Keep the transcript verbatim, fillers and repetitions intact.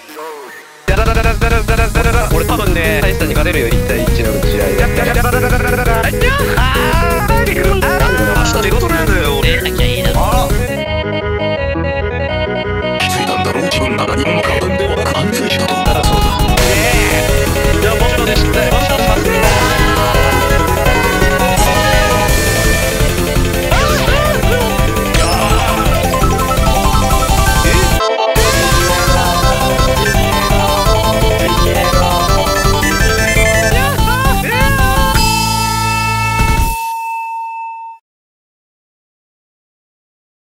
ダラダラダラダラダラダラ。俺多分ね、大したに勝てるよ、いち対いちの打ち合いで。